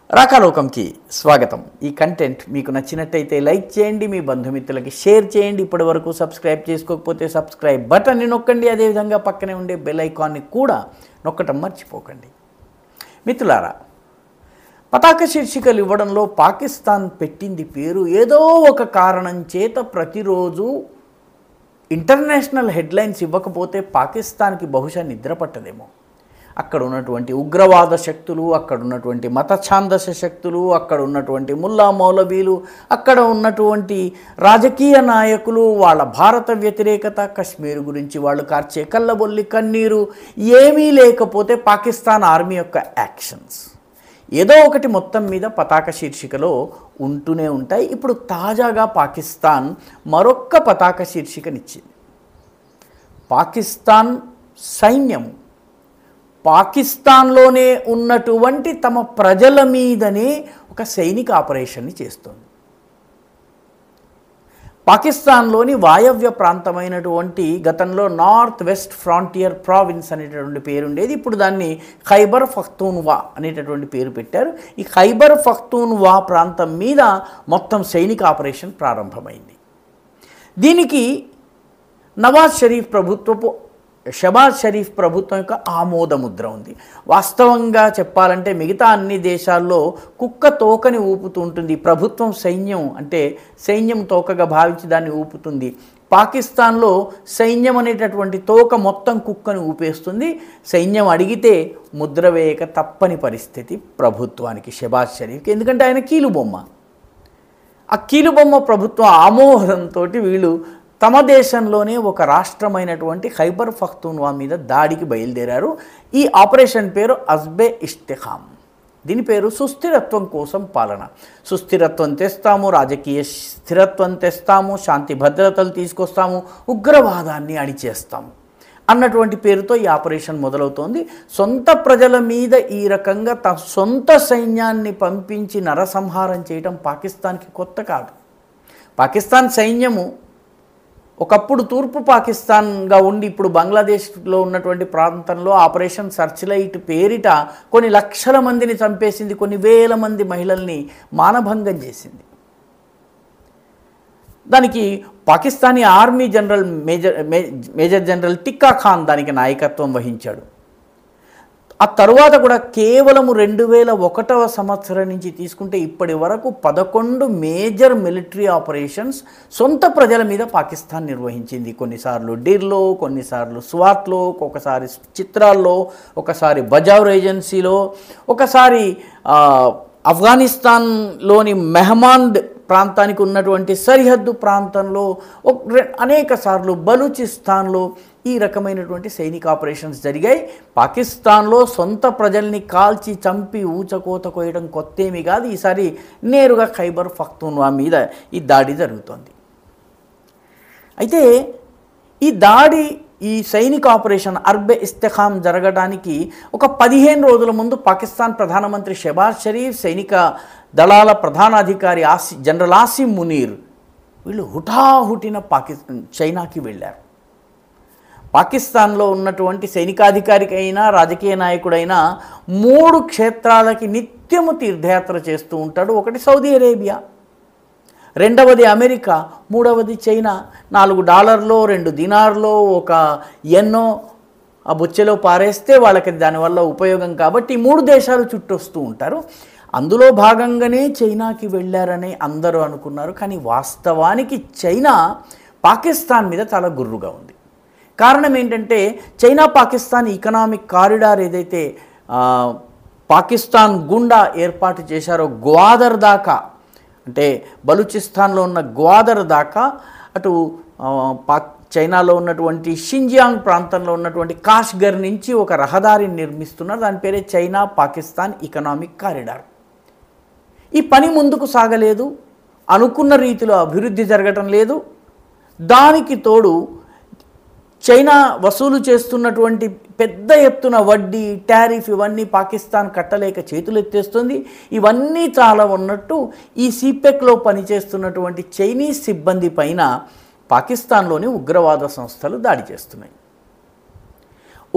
రాకాలోకంకి స్వాగతం. ఈ కంటెంట్ మీకు నచ్చినట్టయితే లైక్ చేయండి, మీ బంధుమిత్రులకి షేర్ చేయండి. ఇప్పటివరకు సబ్స్క్రైబ్ చేసుకోకపోతే సబ్స్క్రైబ్ బటన్ని నొక్కండి. అదేవిధంగా పక్కనే ఉండే బెల్ ఐకాన్ని కూడా నొక్కటం మర్చిపోకండి. మిత్రులారా, పతాక శీర్షికలు ఇవ్వడంలో పాకిస్తాన్ పెట్టింది పేరు. ఏదో ఒక కారణం చేత ప్రతిరోజు ఇంటర్నేషనల్ హెడ్లైన్స్ ఇవ్వకపోతే పాకిస్తాన్కి బహుశా నిద్ర పట్టదేమో. అక్కడ ఉన్నటువంటి ఉగ్రవాద శక్తులు, అక్కడ ఉన్నటువంటి మత ఛాందస శక్తులు, అక్కడ ఉన్నటువంటి ముల్లా మౌలవీలు, అక్కడ ఉన్నటువంటి రాజకీయ నాయకులు, వాళ్ళ భారత వ్యతిరేకత, కశ్మీర్ గురించి వాళ్ళు కార్చే కళ్ళబొల్లి కన్నీరు ఏమీ లేకపోతే పాకిస్తాన్ ఆర్మీ యొక్క యాక్షన్స్ ఏదో ఒకటి మొత్తం మీద పతాక శీర్షికలో ఉంటూనే ఉంటాయి. ఇప్పుడు తాజాగా పాకిస్తాన్ మరొక్క పతాక శీర్షికనిచ్చింది. పాకిస్తాన్ సైన్యము పాకిస్తాన్లోనే ఉన్నటువంటి తమ ప్రజల మీదనే ఒక సైనిక ఆపరేషన్ని చేస్తుంది. పాకిస్తాన్లోని వాయవ్య ప్రాంతమైనటువంటి గతంలో నార్త్ వెస్ట్ ఫ్రాంటియర్ ప్రావిన్స్ అనేటటువంటి పేరుండేది. ఇప్పుడు దాన్ని ఖైబర్ పఖ్తూన్వా అనేటటువంటి పేరు పెట్టారు. ఈ ఖైబర్ పఖ్తూన్వా ప్రాంతం మీద మొత్తం సైనిక ఆపరేషన్ ప్రారంభమైంది. దీనికి షబాజ్ షరీఫ్ ప్రభుత్వం యొక్క ఆమోదముద్ర ఉంది. వాస్తవంగా చెప్పాలంటే మిగతా అన్ని దేశాల్లో కుక్క తోకని ఊపుతూ ఉంటుంది. ప్రభుత్వం సైన్యం అంటే సైన్యం తోకగా భావించి దాన్ని ఊపుతుంది. పాకిస్తాన్లో సైన్యం అనేటటువంటి తోక మొత్తం కుక్కని ఊపేస్తుంది. సైన్యం అడిగితే ముద్ర వేయక తప్పని పరిస్థితి ప్రభుత్వానికి, షబాజ్ షరీఫ్కి. ఎందుకంటే ఆయన కీలుబొమ్మ. ఆ కీలుబొమ్మ ప్రభుత్వం ఆమోదంతో వీళ్ళు తమ దేశంలోనే ఒక రాష్ట్రమైనటువంటి ఖైబర్ పఖ్తూన్వా మీద దాడికి బయలుదేరారు. ఈ ఆపరేషన్ పేరు అజ్బే ఇష్తిఖామ్. దీని పేరు సుస్థిరత్వం కోసం పాలన. సుస్థిరత్వం తెస్తాము, రాజకీయ స్థిరత్వం తెస్తాము, శాంతి భద్రతలు తీసుకొస్తాము, ఉగ్రవాదాన్ని అణిచేస్తాము అన్నటువంటి పేరుతో ఈ ఆపరేషన్ మొదలవుతోంది. సొంత ప్రజల మీద ఈ రకంగా సొంత సైన్యాన్ని పంపించి నరసంహారం చేయడం పాకిస్తాన్కి కొత్త కాదు. పాకిస్తాన్ సైన్యము ఒకప్పుడు తూర్పు పాకిస్తాన్గా ఉండి ఇప్పుడు బంగ్లాదేశ్లో ఉన్నటువంటి ప్రాంతంలో ఆపరేషన్ సర్చ్ లైట్ పేరిట కొన్ని లక్షల మందిని చంపేసింది, కొన్ని వేల మంది మహిళల్ని మానభంగం చేసింది. దానికి Pakistani army major general Tikka Khan దానికి నాయకత్వం వహించాడు. ఆ తరువాత కూడా కేవలం 2001వ సంవత్సరం నుంచి తీసుకుంటే ఇప్పటి వరకు 11 మేజర్ మిలిటరీ ఆపరేషన్స్ సొంత ప్రజల మీద పాకిస్తాన్ నిర్వహించింది. కొన్నిసార్లు డిర్లో, కొన్నిసార్లు స్వాత్లో, ఒకసారి చిత్రాల్లో, ఒకసారి బజావ్ ఏజెన్సీలో, ఒకసారి ఆఫ్ఘనిస్తాన్లోని మెహమాండ్ ప్రాంతానికి ఉన్నటువంటి సరిహద్దు ప్రాంతంలో, అనేక సార్లు బలూచిస్తాన్లో ఈ రకమైనటువంటి సైనిక ఆపరేషన్స్ జరిగాయి. పాకిస్తాన్లో సొంత ప్రజల్ని కాల్చి చంపి ఊచకోత కోయడం కొత్తేమీ కాదు. ఈసారి నేరుగా ఖైబర్ పఖ్తూన్వా మీద ఈ దాడి జరుగుతోంది. అయితే ఈ సైనిక ఆపరేషన్ అర్బే ఇస్తిఖామ్ జరగడానికి ఒక 15 రోజుల ముందు పాకిస్తాన్ ప్రధానమంత్రి షబాజ్ షరీఫ్, సైనిక దళాల ప్రధానాధికారి జనరల్ ఆసిమ్ మునీర్ వీళ్ళు హుటాహుటిన చైనాకి వెళ్ళారు. పాకిస్తాన్లో ఉన్నటువంటి సైనికాధికారికైనా రాజకీయ నాయకుడైనా 3 క్షేత్రాలకి నిత్యము తీర్థయాత్ర చేస్తూ ఉంటాడు. ఒకటి సౌదీ అరేబియా, రెండవది అమెరికా, మూడవది చైనా. $4, 2 దినార్లో, ఒక ఎన్నో ఆ బుచ్చెలో పారేస్తే వాళ్ళకి దానివల్ల ఉపయోగం కాబట్టి 3 దేశాలు చుట్టొస్తూ ఉంటారు. అందులో భాగంగానే చైనాకి వెళ్ళారని అందరూ అనుకున్నారు. కానీ వాస్తవానికి చైనా పాకిస్తాన్ మీద చాలా గుర్రుగా ఉంది. కారణం ఏంటంటే చైనా పాకిస్తాన్ ఎకనామిక్ కారిడార్ ఏదైతే పాకిస్తాన్ గుండా ఏర్పాటు చేశారో గ్వాదర్ దాకా, అంటే బలూచిస్తాన్లో ఉన్న గ్వాదర్ దాకా, అటు చైనాలో ఉన్నటువంటి షింజియాంగ్ ప్రాంతంలో ఉన్నటువంటి కాష్గర్ నుంచి ఒక రహదారిని నిర్మిస్తున్నారు. దాని పేరే చైనా పాకిస్తాన్ ఎకనామిక్ కారిడార్. ఈ పని ముందుకు సాగలేదు, అనుకున్న రీతిలో అభివృద్ధి జరగటం లేదు. దానికి తోడు చైనా వసూలు చేస్తున్నటువంటి పెద్ద ఎత్తున వడ్డీ, టారిఫ్ ఇవన్నీ పాకిస్తాన్ కట్టలేక చేతులు ఎత్తేస్తుంది. ఇవన్నీ చాలా ఉన్నట్టు ఈ సిపెక్లో పనిచేస్తున్నటువంటి చైనీస్ సిబ్బంది పైన పాకిస్తాన్లోని ఉగ్రవాద సంస్థలు దాడి చేస్తున్నాయి.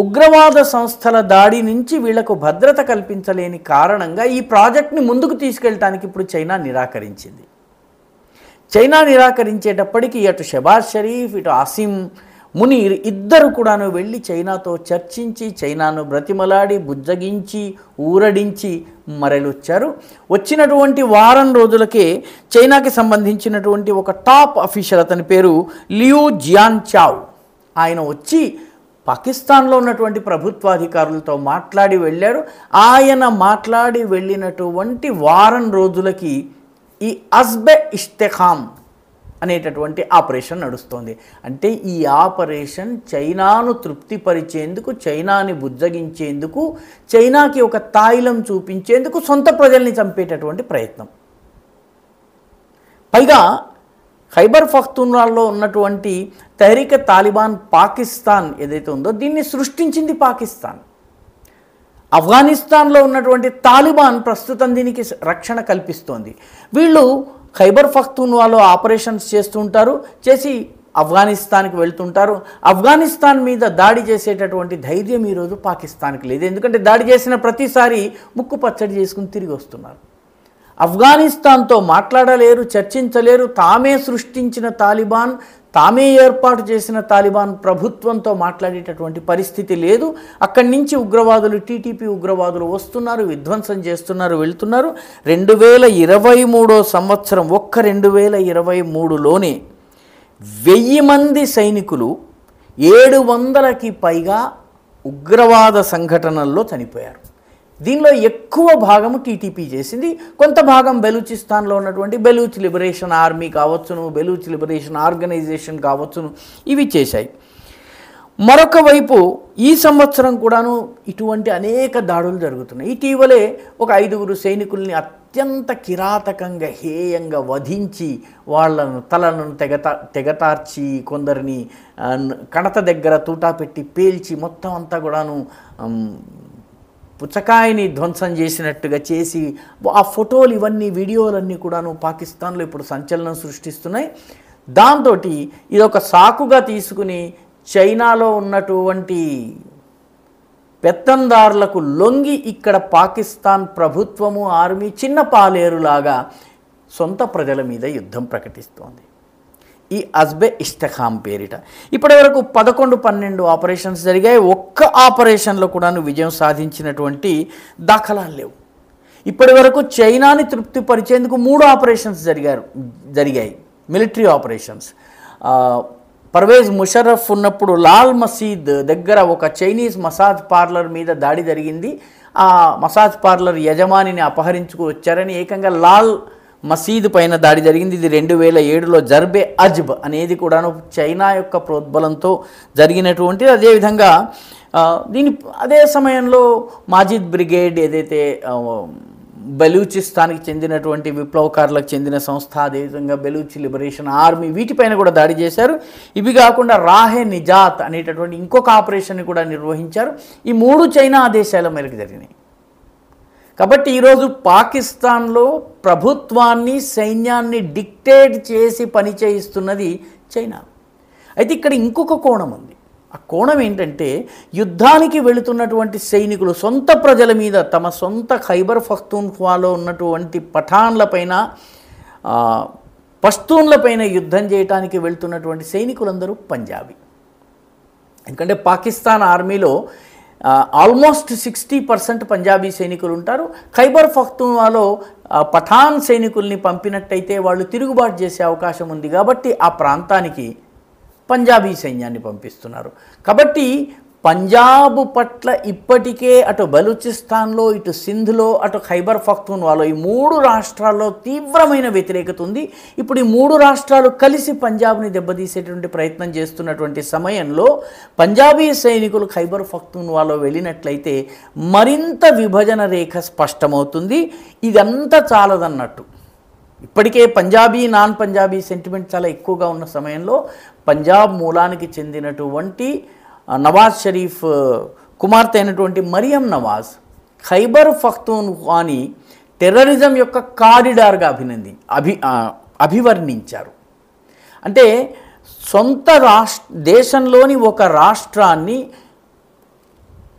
ఉగ్రవాద సంస్థల దాడి నుంచి వీళ్లకు భద్రత కల్పించలేని కారణంగా ఈ ప్రాజెక్ట్ని ముందుకు తీసుకెళ్ళటానికి ఇప్పుడు చైనా నిరాకరించింది. చైనా నిరాకరించేటప్పటికీ అటు షెబాజ్ షరీఫ్ ఇటు ఆసిమ్ మునీర్ ఇద్దరు కూడాను వెళ్ళి చైనాతో చర్చించి చైనాను బ్రతిమలాడి బుజ్జగించి ఊరడించి మరలొచ్చారు. వచ్చినటువంటి వారం రోజులకే చైనాకి సంబంధించినటువంటి ఒక టాప్ అఫీషియల్, అతని పేరు లియూ జియాన్చావ్, ఆయన వచ్చి పాకిస్తాన్లో ఉన్నటువంటి ప్రభుత్వాధికారులతో మాట్లాడి వెళ్ళాడు. ఆయన మాట్లాడి వెళ్ళినటువంటి వారం రోజులకి ఈ అస్బే ఇష్తిఖామ్ అనేటటువంటి ఆపరేషన్ నడుస్తోంది. అంటే ఈ ఆపరేషన్ చైనాను తృప్తిపరిచేందుకు, చైనాని బుజ్జగించేందుకు, చైనాకి ఒక తాయిలం చూపించేందుకు సొంత ప్రజల్ని చంపేటటువంటి ప్రయత్నం. పైగా ఖైబర్ పఖ్తూన్ఖ్వాలో ఉన్నటువంటి తెహ్రీక్ తాలిబాన్ పాకిస్తాన్ ఏదైతే ఉందో దీన్ని సృష్టించింది పాకిస్తాన్. ఆఫ్ఘనిస్తాన్లో ఉన్నటువంటి తాలిబాన్ ప్రస్తుతం దీనికి రక్షణ కల్పిస్తోంది. వీళ్ళు ఖైబర్ పఖ్తూన్ఖ్వాలో ఆపరేషన్స్ చేస్తుంటారు, చేసి ఆఫ్ఘనిస్తాన్కి వెళ్తుంటారు. ఆఫ్ఘనిస్తాన్ మీద దాడి చేసేటటువంటి ధైర్యం ఈరోజు పాకిస్తాన్కి లేదు. ఎందుకంటే దాడి చేసిన ప్రతిసారి ముక్కు పచ్చడి చేసుకుని తిరిగి వస్తున్నారు. ఆఫ్ఘనిస్తాన్తో మాట్లాడలేరు, చర్చించలేరు. తామే సృష్టించిన తాలిబాన్, తామే ఏర్పాటు చేసిన తాలిబాన్ ప్రభుత్వంతో మాట్లాడేటటువంటి పరిస్థితి లేదు. అక్కడి నుంచి ఉగ్రవాదులు, టీటీపీ ఉగ్రవాదులు వస్తున్నారు, విధ్వంసం చేస్తున్నారు, వెళ్తున్నారు. 2023 సంవత్సరం, ఒక్క 2023లోనే 1000 మంది సైనికులు 700కి పైగా ఉగ్రవాద సంఘటనల్లో చనిపోయారు. దీనిలో ఎక్కువ భాగము టీటీపీ చేసింది, కొంత భాగం బెలూచిస్తాన్లో ఉన్నటువంటి బెలూచ్ లిబరేషన్ ఆర్మీ కావచ్చును, బెలూచ్ లిబరేషన్ ఆర్గనైజేషన్ కావచ్చును, ఇవి చేశాయి. మరొక వైపు ఈ సంవత్సరం కూడాను ఇటువంటి అనేక దాడులు జరుగుతున్నాయి. ఇటీవలే ఒక 5గురు సైనికుల్ని అత్యంత కిరాతకంగా, హేయంగా వధించి వాళ్ళను తలను తెగతార్చి, కొందరిని కణత దగ్గర తూటా పెట్టి పేల్చి మొత్తం అంతా కూడాను పుచ్చకాయని ధ్వంసం చేసినట్టుగా చేసి ఆ ఫోటోలు, ఇవన్నీ వీడియోలన్నీ కూడాను పాకిస్తాన్లో ఇప్పుడు సంచలనం సృష్టిస్తున్నాయి. దాంతో ఇదొక సాకుగా తీసుకుని చైనాలో ఉన్నటువంటి పెత్తందారులకు లొంగి ఇక్కడ పాకిస్తాన్ ప్రభుత్వము, ఆర్మీ చిన్న పాలేరులాగా సొంత ప్రజల మీద యుద్ధం ప్రకటిస్తోంది. ఈ అస్బే ఇష్తిఖామ్ పేరిట ఇప్పటి వరకు 11-12 ఆపరేషన్స్ జరిగాయి. ఒక్క ఆపరేషన్లో కూడా విజయం సాధించినటువంటి దాఖలాలు లేవు. ఇప్పటి వరకు చైనాని తృప్తిపరిచేందుకు 3 ఆపరేషన్స్ జరిగాయి, మిలిటరీ ఆపరేషన్స్. పర్వేజ్ ముషర్రఫ్ ఉన్నప్పుడు లాల్ మసీద్ దగ్గర ఒక చైనీస్ మసాజ్ పార్లర్ మీద దాడి జరిగింది. ఆ మసాజ్ పార్లర్ యజమానిని అపహరించుకు వచ్చారని ఏకంగా లాల్ మసీదు పైన దాడి జరిగింది. ఇది 2007లో జర్బే అజ్బ్ అనేది కూడాను చైనా యొక్క ప్రోద్బలంతో జరిగినటువంటిది. అదేవిధంగా అదే సమయంలో మాజిద్ బ్రిగేడ్ ఏదైతే బెలూచిస్తాన్కి చెందినటువంటి విప్లవకారులకు చెందిన సంస్థ, అదేవిధంగా బెలూచ్ లిబరేషన్ ఆర్మీ, వీటిపైన కూడా దాడి చేశారు. ఇవి కాకుండా రాహే నిజాత్ అనేటటువంటి ఇంకొక ఆపరేషన్ని కూడా నిర్వహించారు. ఈ 3 చైనా ఆదేశాల మేరకు జరిగినాయి. కాబట్టి ఈరోజు పాకిస్తాన్లో ప్రభుత్వాన్ని, సైన్యాన్ని డిక్టేట్ చేసి పని చేయిస్తున్నది చైనా. అయితే ఇక్కడ ఇంకొక కోణం ఉంది. ఆ కోణం ఏంటంటే, యుద్ధానికి వెళుతున్నటువంటి సైనికులు సొంత ప్రజల మీద, తమ సొంత ఖైబర్ పఖ్తూన్ఖ్వాలో ఉన్నటువంటి పఠాన్లపైన, పష్తూన్లపైన యుద్ధం చేయడానికి వెళుతున్నటువంటి సైనికులందరూ పంజాబీ. ఎందుకంటే పాకిస్తాన్ ఆర్మీలో ఆల్మోస్ట్ 60% పంజాబీ సైనికులు ఉంటారు. ఖైబర్ పఖ్తూన్ఖ్వాలో పఠాన్ సైనికుల్ని పంపినట్టయితే వాళ్ళు తిరుగుబాటు చేసే అవకాశం ఉంది. కాబట్టి ఆ ప్రాంతానికి పంజాబీ సైన్యాన్ని పంపిస్తున్నారు. కాబట్టి పంజాబ్ పట్ల ఇప్పటికే అటు బలూచిస్తాన్లో, ఇటు సింధ్లో, అటు ఖైబర్ పఖ్తూన్ఖ్వాలో ఈ 3 రాష్ట్రాల్లో తీవ్రమైన వ్యతిరేకత ఉంది. ఇప్పుడు ఈ 3 రాష్ట్రాలు కలిసి పంజాబ్ని దెబ్బతీసేటువంటి ప్రయత్నం చేస్తున్నటువంటి సమయంలో పంజాబీ సైనికులు ఖైబర్ పఖ్తూన్ఖ్వాలో వెళ్ళినట్లయితే మరింత విభజన రేఖ స్పష్టమవుతుంది. ఇదంతా చాలదన్నట్టు. ఇప్పటికే పంజాబీ, నాన్ పంజాబీ సెంటిమెంట్ చాలా ఎక్కువగా ఉన్న సమయంలో పంజాబ్ మూలానికి చెందినటువంటి నవాజ్ షరీఫ్ కుమార్తె అయినటువంటి మరియం నవాజ్ ఖైబర్ పఖ్తూన్ఖ్వాని టెర్రరిజం యొక్క కారిడార్గా అభివర్ణించారు. అంటే సొంత దేశంలోని ఒక రాష్ట్రాన్ని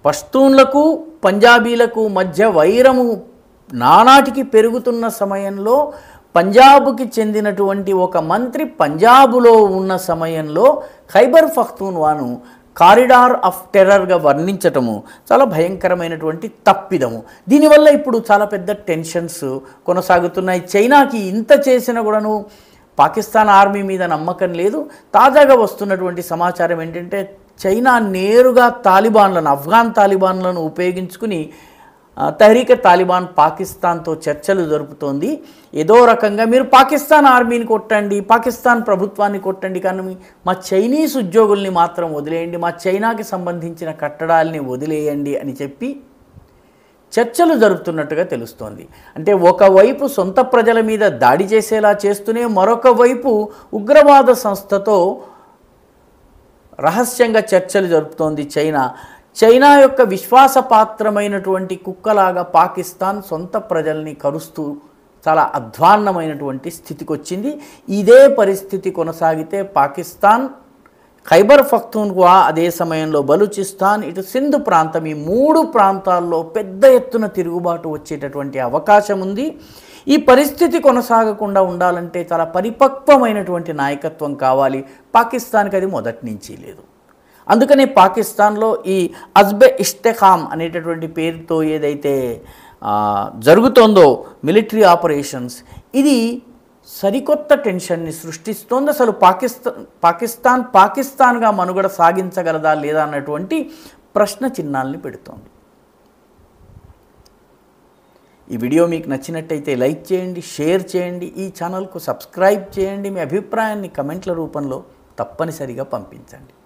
పష్తూన్లకు పంజాబీలకు మధ్య వైరము నానాటికి పెరుగుతున్న సమయంలో పంజాబ్కి చెందినటువంటి ఒక మంత్రి పంజాబులో ఉన్న సమయంలో ఖైబర్ పఖ్తూన్వాను కారిడార్ ఆఫ్ టెర్రర్గా వర్ణించటము చాలా భయంకరమైనటువంటి తప్పిదము. దీనివల్ల ఇప్పుడు చాలా పెద్ద టెన్షన్స్ కొనసాగుతున్నాయి. చైనాకి ఇంత చేసినా కూడాను పాకిస్తాన్ ఆర్మీ మీద నమ్మకం లేదు. తాజాగా వస్తున్నటువంటి సమాచారం ఏంటంటే చైనా నేరుగా తాలిబాన్లను, ఆఫ్ఘాన్ తాలిబాన్లను ఉపయోగించుకుని తహరీక్ తాలిబాన్ పాకిస్తాన్తో చర్చలు జరుపుతోంది. ఏదో రకంగా మీరు పాకిస్తాన్ ఆర్మీని కొట్టండి, పాకిస్తాన్ ప్రభుత్వాన్ని కొట్టండి, కానీ మా చైనీస్ ఉద్యోగుల్ని మాత్రం వదిలేయండి, మా చైనాకి సంబంధించిన కట్టడాల్ని వదిలేయండి అని చెప్పి చర్చలు జరుపుతున్నట్టుగా తెలుస్తోంది. అంటే ఒకవైపు సొంత ప్రజల మీద దాడి చేసేలా చేస్తూనే మరొక వైపు ఉగ్రవాద సంస్థతో రహస్యంగా చర్చలు జరుపుతోంది చైనా. చైనా యొక్క విశ్వాసపాత్రమైనటువంటి కుక్కలాగా పాకిస్తాన్ సొంత ప్రజల్ని కరుస్తూ చాలా అధ్వాన్నమైనటువంటి స్థితికి వచ్చింది. ఇదే పరిస్థితి కొనసాగితే పాకిస్తాన్ ఖైబర్ పఖ్తూన్ఖ్వా, అదే సమయంలో బలూచిస్తాన్, ఇటు సింధు ప్రాంతం, ఈ 3 ప్రాంతాల్లో పెద్ద ఎత్తున తిరుగుబాటు వచ్చేటటువంటి అవకాశం ఉంది. ఈ పరిస్థితి కొనసాగకుండా ఉండాలంటే చాలా పరిపక్వమైనటువంటి నాయకత్వం కావాలి. పాకిస్తాన్కి అది మొదటి నుంచి లేదు. అందుకనే పాకిస్తాన్లో ఈ అజ్బే ఇష్తెఖామ్ అనేటటువంటి పేరుతో ఏదైతే జరుగుతోందో మిలిటరీ ఆపరేషన్స్, ఇది సరికొత్త టెన్షన్ని సృష్టిస్తోంది. అసలు పాకిస్తాన్గా మనుగడ సాగించగలదా లేదా అన్నటువంటి ప్రశ్న చిహ్నాల్ని పెడుతోంది. ఈ వీడియో మీకు నచ్చినట్టయితే లైక్ చేయండి, షేర్ చేయండి, ఈ ఛానల్కు సబ్స్క్రైబ్ చేయండి. మీ అభిప్రాయాన్ని కమెంట్ల రూపంలో తప్పనిసరిగా పంపించండి.